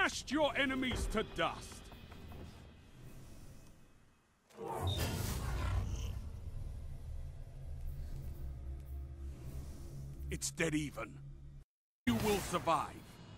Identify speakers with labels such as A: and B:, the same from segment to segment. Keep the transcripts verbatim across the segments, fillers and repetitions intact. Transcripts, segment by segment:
A: dashed your enemies to dust. It's dead even. You will survive.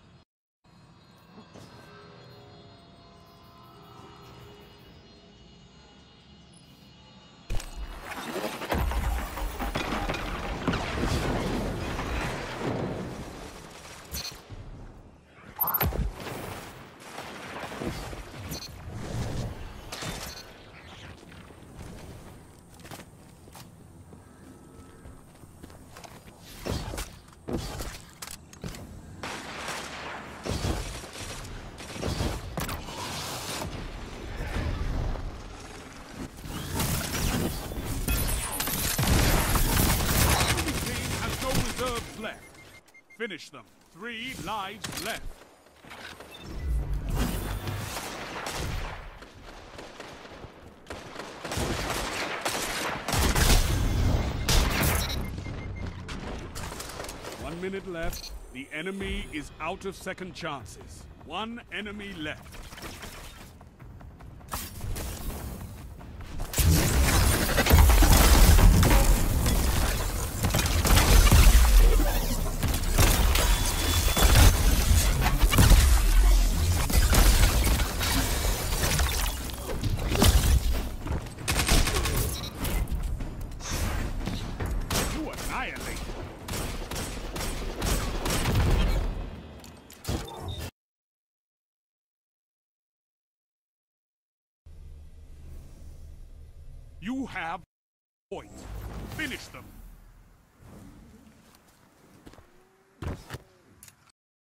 A: Left. Finish them. Three lives left. One minute left. The enemy is out of second chances. One enemy left. You have point. Finish them.